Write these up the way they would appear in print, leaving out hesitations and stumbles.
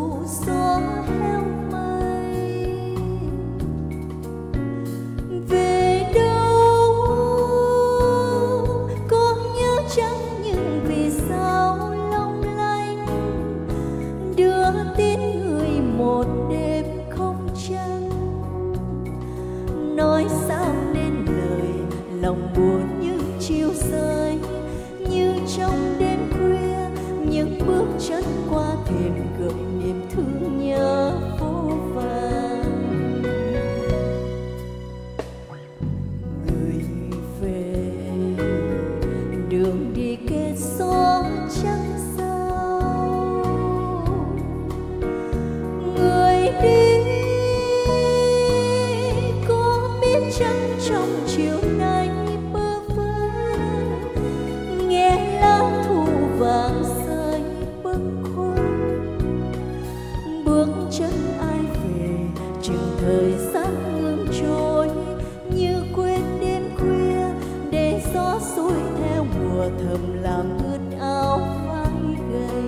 thu gió heo mây. Về đâu có nhớ chăng nhưng vì sao long lanh đưa tin người một đêm không trăng. Nói sao nên lời lòng buồn như chiều rơi, như trong đêm khuya những bước chân qua thềm gợi niềm thương nhớ vô vàn. Người về đường đi kề gió trắng sao, người đi có biết chăng trong chiều nay bơ vơ nghe lá thu vàng rơi bâng khuâng. Bước chân ai về chừng thời gian ngừng trôi, như quên đêm khuya để gió xuôi theo mùa thầm làm ướt áo vai gầy.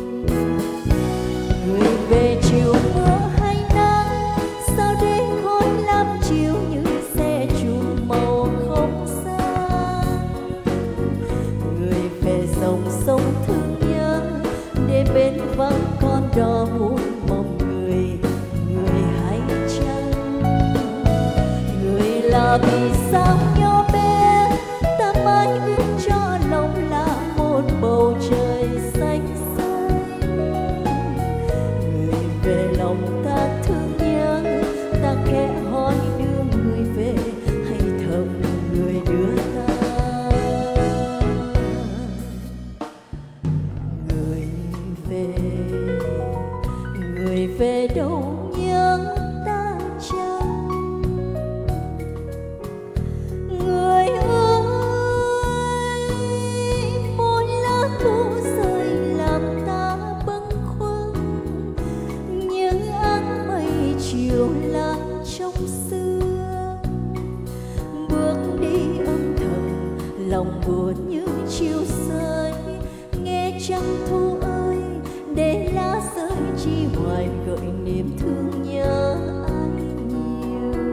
Người về chiều mưa hay nắng, sao để khói lam chiều như xe chùm màu không sáng. Người về dòng sông thương nhớ để bên vắng con đò muôn mong người. Người hay chăng người là vì sao nhỏ bé ta mãi ước cho lòng là một bầu trời xanh xanh. Người về lòng ta thương nhớ, ta khẽ hỏi đưa người về hay thầm người đưa ta. Người về, người về đâu nhớ ta chăng. Người ơi mỗi lá thu rơi làm ta bâng khuâng, những áng mây chiều lan trong xưa. Bước đi âm thầm lòng buồn như chiều rơi, nghe trăng thu ơi để lá rơi chi hoài gợi niềm thương nhớ anh nhiều.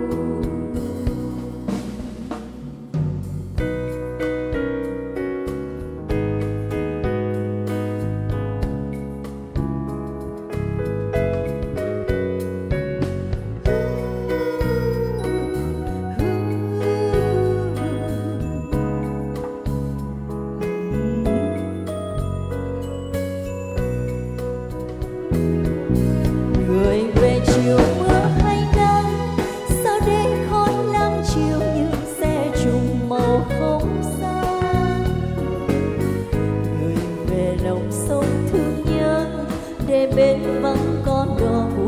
Người về chiều mưa hay nắng, sao để khói lam chiều như xe trùng màu không sáng. Người về lòng sông thương nhớ để bên vắng con đò